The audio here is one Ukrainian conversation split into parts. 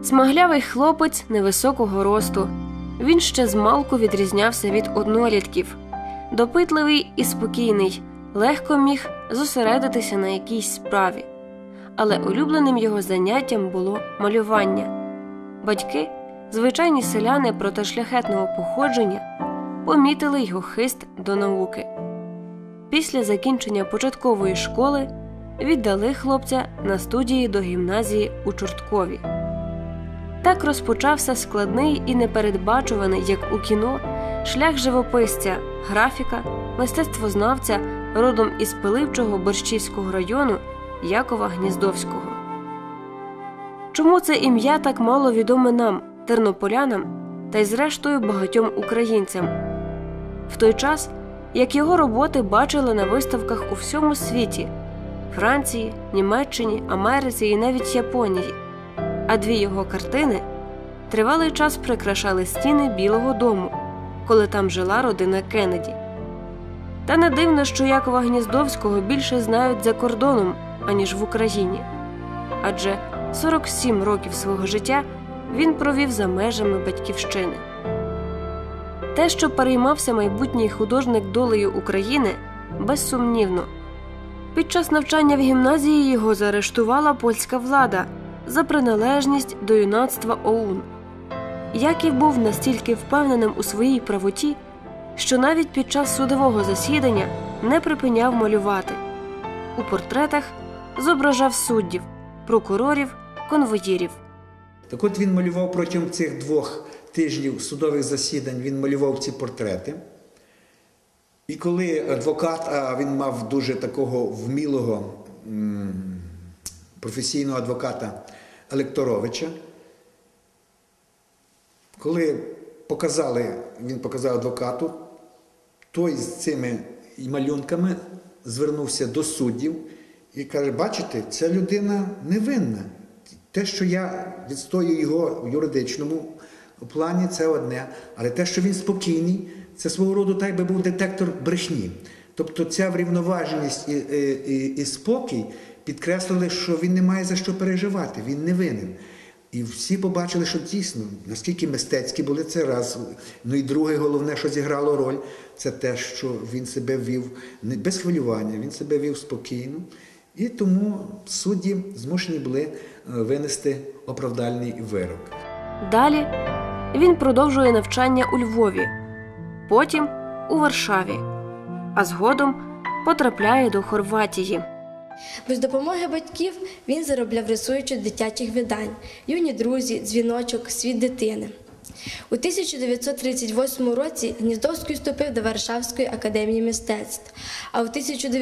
Смаглявий хлопець невисокого росту. Він ще змалку відрізнявся від однолітків. Допитливий і спокійний, легко міг зосередитися на якійсь справі. Але улюбленим його заняттям було малювання. Батьки, звичайні селяни, проте шляхетного походження, помітили його хист до науки. Після закінчення початкової школи віддали хлопця на студії до гімназії у Чорткові. Так розпочався складний і непередбачуваний, як у кіно, шлях живописця, графіка, мистецтвознавця родом із Пиливчого Борщівського району Якова Гніздовського. Чому це ім'я так мало відоме нам, тернополянам, та й зрештою багатьом українцям? В той час, як його роботи бачили на виставках у всьому світі – Франції, Німеччині, Америці і навіть Японії, а дві його картини тривалий час прикрашали стіни Білого дому, коли там жила родина Кеннеді. Та не дивно, що Якова Гніздовського більше знають за кордоном, аніж в Україні. Адже 47 років свого життя він провів за межами батьківщини. Те, що переймався майбутній художник долею України, безсумнівно. Під час навчання в гімназії його заарештувала польська влада за приналежність до юнацтва ОУН. Яків був настільки впевненим у своїй правоті, що навіть під час судового засідання не припиняв малювати. У портретах зображав суддів, прокурорів, конвоїрів. Так от він малював протягом цих 2 тижнів судових засідань, він малював ці портрети. І коли адвокат, а він мав дуже такого вмілого професійного адвоката Електоровича, коли він показав адвокату, той з цими малюнками звернувся до суддів і каже: бачите, ця людина невинна. Те, що я відстоюю його в юридичному плані, це одне. Але те, що він спокійний, це свого роду так би був детектор брехні. Тобто ця врівноваженість і спокій підкреслили, що він не має за що переживати, він не винен. І всі побачили, що дійсно, наскільки мистецькі були це раз. Ну і друге, головне, що зіграло роль, це те, що він себе вів без хвилювання, він себе вів спокійно. І тому судді змушені були винести оправдальний вирок. Далі він продовжує навчання у Львові, потім у Варшаві, а згодом потрапляє до Хорватії. Без допомоги батьків він заробляв, рисуючи дитячих видань «Юні друзі», «Дзвіночок», «Світ дитини». У 1938 році Гніздовський вступив до Варшавської академії мистецтв, а у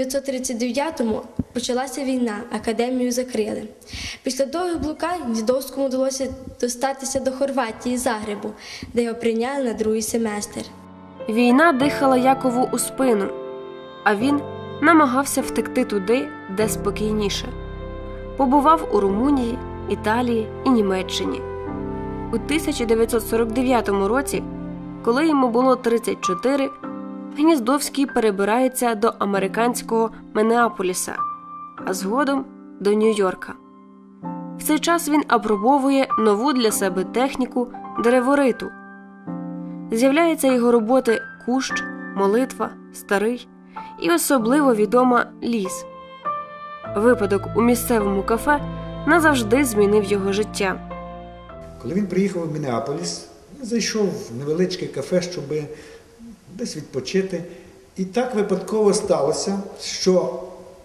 1939-му почалася війна, академію закрили. Після довгих блукань Гніздовському вдалося достатися до Хорватії, Загребу, де його прийняли на 2-й семестр. Війна дихала Якову у спину, а він намагався втекти туди, де спокійніше. Побував у Румунії, Італії і Німеччині. У 1949 році, коли йому було 34, Гніздовський перебирається до американського Міннеаполіса, а згодом до Нью-Йорка. В цей час він апробовує нову для себе техніку деревориту. З'являються його роботи «Кущ», «Молитва», «Старий» і особливо відома «Ліс». Випадок у місцевому кафе назавжди змінив його життя. Коли він приїхав в Міннеаполіс, він зайшов в невеличке кафе, щоб десь відпочити. І так випадково сталося, що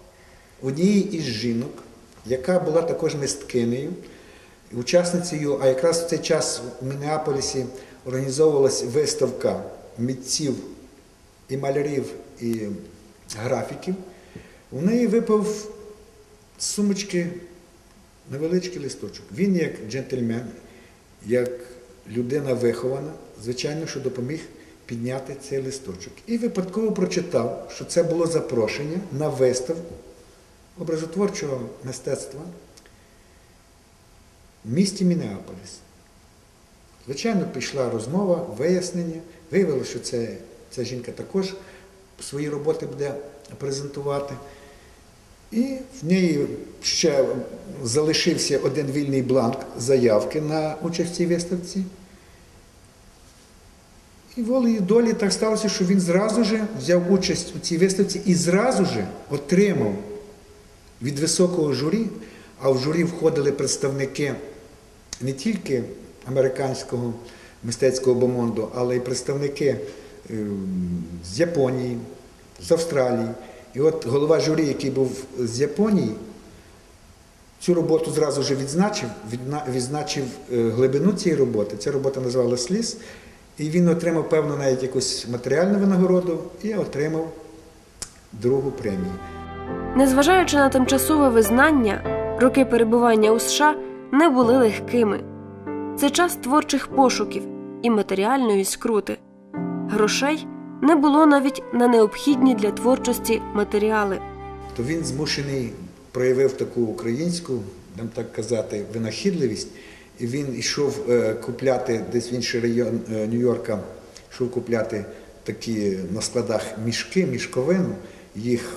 однієї із жінок, яка була також мисткинею, учасницею, а якраз в цей час в Міннеаполісі організовувалась виставка митців і малярів, і графіків, у неї випав з сумочки невеличкий листочок. Він як джентльмен, як людина вихована, звичайно, що допоміг підняти цей листочок. І випадково прочитав, що це було запрошення на виставку образотворчого мистецтва в місті Міннеаполіс. Звичайно, пішла розмова, вияснення. Виявилося, що ця жінка також свої роботи буде презентувати. І в неї ще залишився один вільний бланк заявки на участь в цій виставці. І волею долі так сталося, що він зразу ж взяв участь у цій виставці і зразу ж отримав від високого журі, а в журі входили представники не тільки американського мистецького бомонду, але й представники з Японії, з Австралії. І от голова журі, який був з Японії, цю роботу зразу ж відзначив глибину цієї роботи. Ця робота називалась «Ліс». І він отримав, певно, навіть якусь матеріальну винагороду і отримав другу премію. Незважаючи на тимчасове визнання, роки перебування у США не були легкими. Це час творчих пошуків і матеріальної скрути. Грошей не було навіть на необхідні для творчості матеріали. То він змушений проявив таку українську, будемо так казати, винахідливість. І він йшов купляти десь в інший район Нью-Йорка, йшов купляти такі на складах мішки, мішковину, їх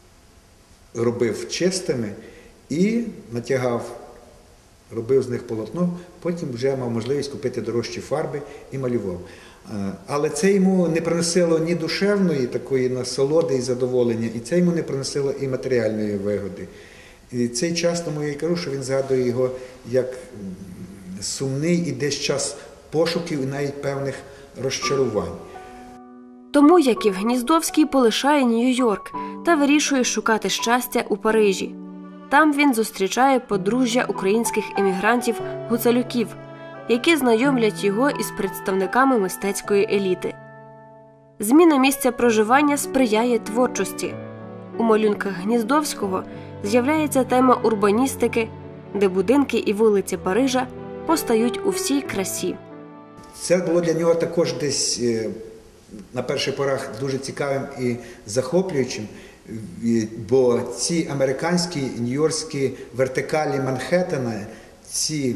робив чистими і натягав, робив з них полотно, потім вже мав можливість купити дорожчі фарби і малював. Але це йому не приносило ні душевної такої насолоди і задоволення, і це йому не приносило і матеріальної вигоди. І цей час, тому я і кажу, що він згадує його як сумний і десь час пошуків і навіть певних розчарувань. Тому Яків Гніздовський полишає Нью-Йорк та вирішує шукати щастя у Парижі. Там він зустрічає подружжя українських емігрантів-гуцалюків, які знайомлять його із представниками мистецької еліти. Зміна місця проживання сприяє творчості. У малюнках Гніздовського з'являється тема урбаністики, де будинки і вулиці Парижа постають у всій красі. Це було для нього також десь на перших порах дуже цікавим і захоплюючим, бо ці американські, нью-йоркські вертикалі Манхеттена, ці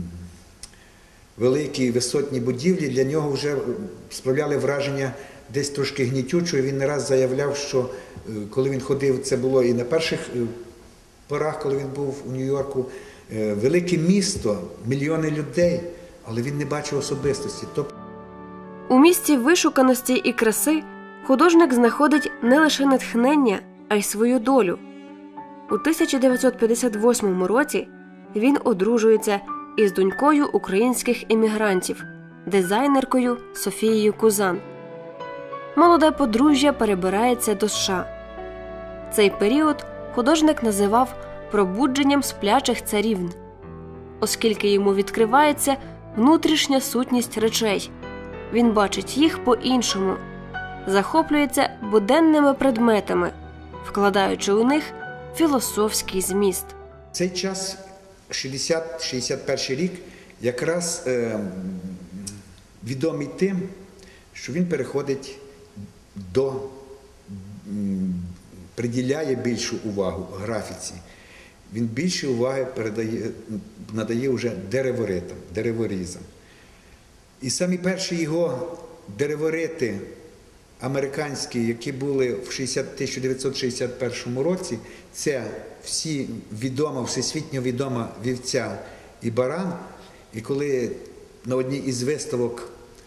великі висотні будівлі для нього вже справляли враження десь трошки гнітючого. Він не раз заявляв, що коли він ходив, це було і на перших порах, коли він був у Нью-Йорку, велике місто, мільйони людей, але він не бачив особистості. У місті вишуканості і краси художник знаходить не лише натхнення, а й свою долю. У 1958 році він одружується із донькою українських емігрантів, дизайнеркою Софією Кузан. Молоде подружжя перебирається до США. Цей період художник називав пробудженням сплячих царівн, оскільки йому відкривається внутрішня сутність речей. Він бачить їх по-іншому, захоплюється буденними предметами, вкладаючи у них філософський зміст. Цей час, 60-61 рік, якраз відомий тим, що він переходить приділяє більшу увагу графіці. Він більше уваги надає вже дереворитам, дереворізам. І самі перші його дереворити американські, які були в 1961 році, це всесвітньо відома вівця і баран. І коли на одній із виставок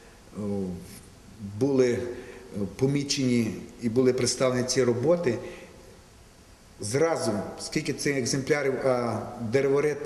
були помічені і були представлені ці роботи, зразу, скільки цих екземплярів, а дереворит,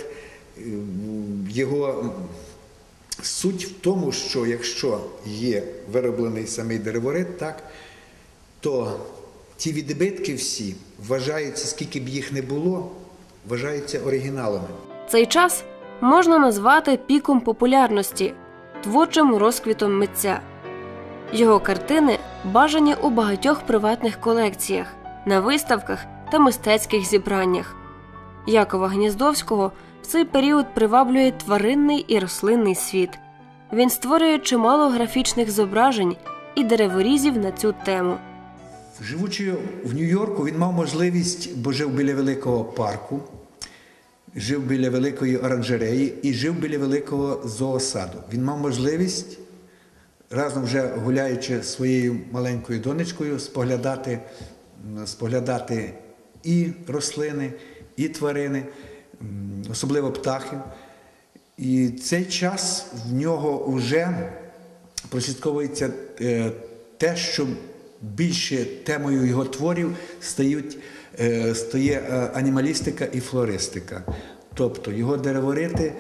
його суть в тому, що якщо є вироблений самий дереворит, так, то ті відбитки всі вважаються, скільки б їх не було, вважаються оригіналами. Цей час можна назвати піком популярності, творчим розквітом митця. Його картини бажані у багатьох приватних колекціях, на виставках та мистецьких зібраннях. Якова Гніздовського в цей період приваблює тваринний і рослинний світ. Він створює чимало графічних зображень і дереворізів на цю тему. Живучи в Нью-Йорку, він мав можливість, бо жив біля великого парку, жив біля великої оранжереї і жив біля великого зоосаду. Він мав можливість, разом вже гуляючи своєю маленькою донечкою, споглядати і рослини, і тварини, особливо птахи. І цей час в нього вже прослідковується те, що більше темою його творів стає анімалістика і флористика. Тобто його дереворити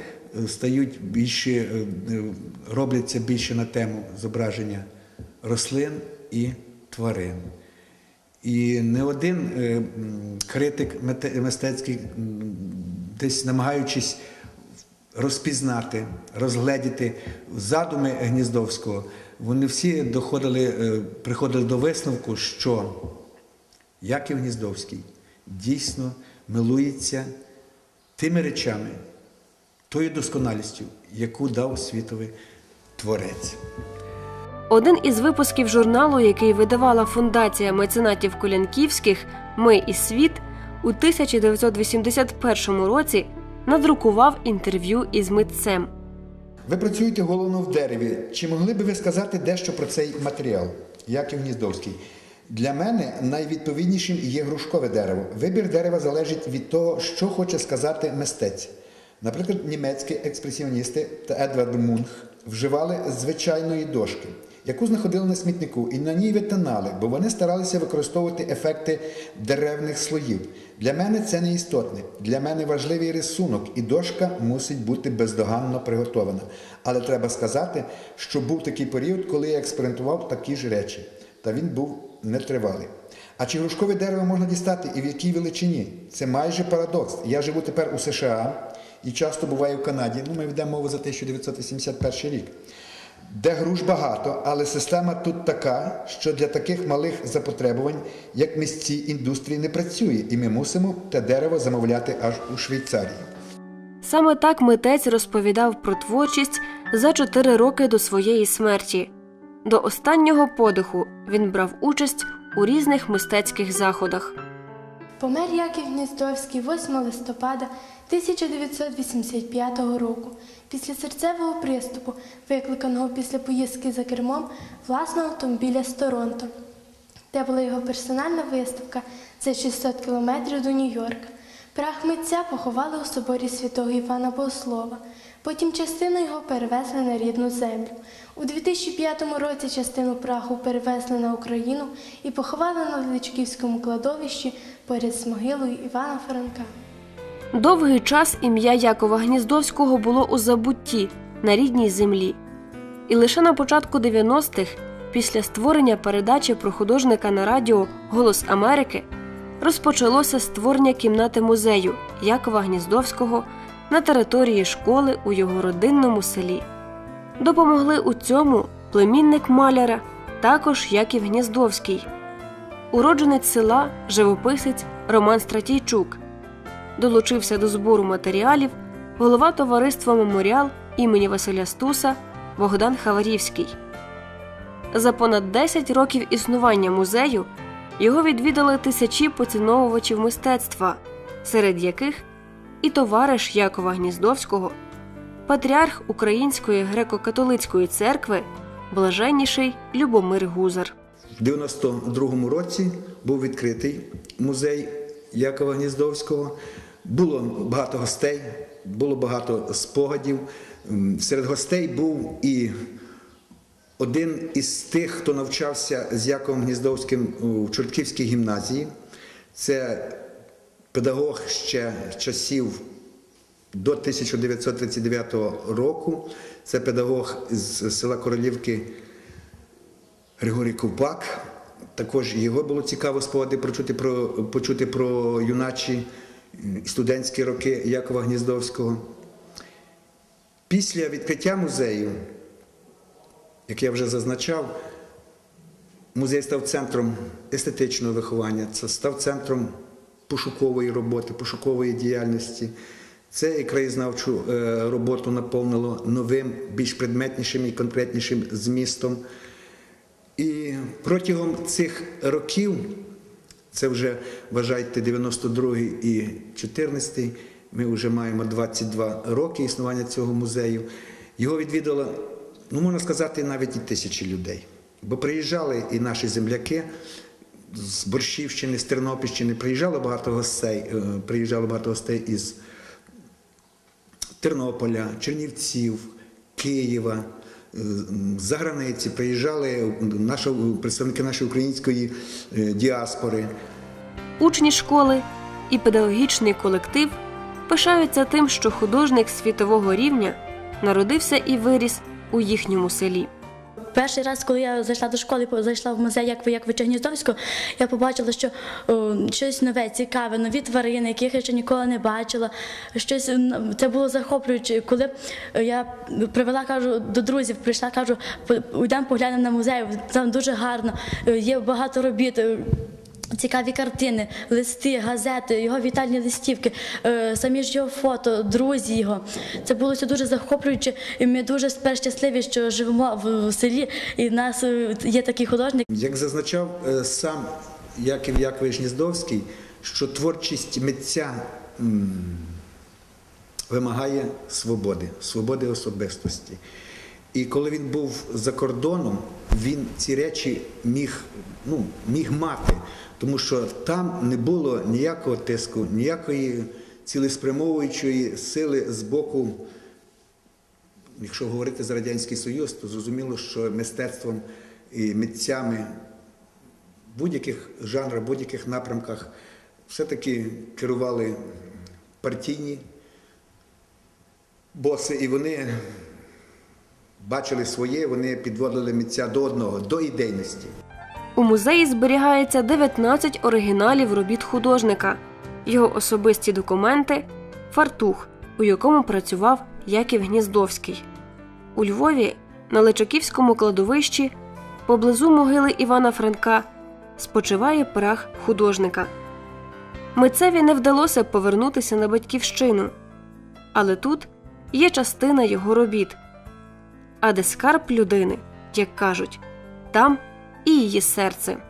робляться більше на тему зображення рослин і тварин. І не один критик мистецький, десь намагаючись розпізнати, розгледіти задуми Гніздовського, вони всі приходили до висновку, що Яків Гніздовський дійсно милується тими речами, тою досконалістю, яку дав світовий творець. Один із випусків журналу, який видавала фундація меценатів Колянківських «Ми і світ», у 1981 році надрукував інтерв'ю із митцем. Ви працюєте головно в дереві. Чи могли б ви сказати дещо про цей матеріал? Яків Гніздовський. Для мене найвідповіднішим є грушкове дерево. Вибір дерева залежить від того, що хоче сказати мистець. Наприклад, німецькі експресіоністи та Едвард Мунх вживали звичайної дошки, яку знаходили на смітнику, і на ній витинали, бо вони старалися використовувати ефекти деревних слоїв. Для мене це не істотне. Для мене важливий рисунок, і дошка мусить бути бездоганно приготована. Але треба сказати, що був такий період, коли я експериментував такі ж речі. Та він був нетривалий. А чи грушкове дерево можна дістати і в якій величині? Це майже парадокс. Я живу тепер у США і часто буваю в Канаді. Ми ведемо мову за 1981 рік. Де груш багато, але система тут така, що для таких малих запотребувань, як місці індустрії, не працює. І ми мусимо те дерево замовляти аж у Швейцарії. Саме так митець розповідав про творчість за 4 роки до своєї смерті. До останнього подиху він брав участь у різних мистецьких заходах. Помер Яків Гніздовський 8 листопада 1985 року після серцевого приступу, викликаного після поїздки за кермом власного автомобіля з Торонто, де була його персональна виставка за 600 кілометрів до Нью-Йорка. Прах митця поховали у соборі святого Івана Богослова. Потім частину його перевезли на рідну землю. У 2005 році частину праху перевезли на Україну і поховали на Величківському кладовищі поряд з могилою Івана Франка. Довгий час ім'я Якова Гніздовського було у забутті на рідній землі. І лише на початку 90-х, після створення передачі про художника на радіо «Голос Америки», розпочалося створення кімнати музею Якова Гніздовського на території школи у його родинному селі. Допомогли у цьому племінник маляра, також Яків Гніздовський, уродженець села, живописець Роман Стратійчук. Долучився до збору матеріалів голова товариства «Меморіал» імені Василя Стуса Богдан Хаварівський. За понад 10 років існування музею його відвідали тисячі поціновувачів мистецтва, серед яких і товариш Якова Гніздовського, патріарх Української греко-католицької церкви блаженніший Любомир Гузар. У 1992 році був відкритий музей Якова Гніздовського. Було багато гостей, було багато спогадів. Серед гостей був і один із тих, хто навчався з Яковом Гніздовським у Чортківській гімназії. Це педагог ще часів до 1939 року. Це педагог з села Королівки Григорій Ковпак. Також його було цікаво спогади почути про юначі і студентські роки Якова Гніздовського. Після відкриття музею, як я вже зазначав, музей став центром естетичного виховання, це став центром пошукової роботи, пошукової діяльності. Це і краєзнавчу роботу наповнило новим, більш предметнішим і конкретнішим змістом. І протягом цих років, це вже, вважайте, 92-й і 14-й, ми вже маємо 22 роки існування цього музею, його відвідало, можна сказати, навіть і тисячі людей. Бо приїжджали і наші земляки, з Борщівщини, з Тернопільщини. Приїжджало багато гостей із Тернополя, Чернівців, Києва, з-за границі. Приїжджали представники нашої української діаспори. Учні школи і педагогічний колектив пишаються тим, що художник світового рівня народився і виріс у їхньому селі. Перший раз, коли я зайшла до школи, зайшла в музей Яковича Гніздовського, я побачила, що щось нове, цікаве, нові тварини, яких я ще ніколи не бачила. Це було захоплююче. Коли я привела, кажу, до друзів, прийшла, кажу, йдемо поглянемо на музей, там дуже гарно, є багато робіт. Цікаві картини, листи, газети, його вітальні листівки, самі ж його фото, друзі його. Це було все дуже захоплююче, і ми дуже щасливі, що живемо в селі, і в нас є такий художник. Як зазначав сам Яків Якович Гніздовський, що творчість митця вимагає свободи особистості. І коли він був за кордоном, він ці речі міг мати, тому що там не було ніякого тиску, ніякої цілеспрямовуючої сили з боку, якщо говорити за Радянський Союз, то зрозуміло, що мистецтвом і митцями в будь-яких жанрах, в будь-яких напрямках все-таки керували партійні боси, і вони бачили своє, вони підводили митця до одного, до ідейності. У музеї зберігається 19 оригіналів робіт художника, його особисті документи, фартух, у якому працював Яків Гніздовський. У Львові, на Личаківському кладовищі, поблизу могили Івана Франка, спочиває прах художника. Митцеві не вдалося повернутися на батьківщину, але тут є частина його робіт. А де скарб людини, як кажуть, там і її серце.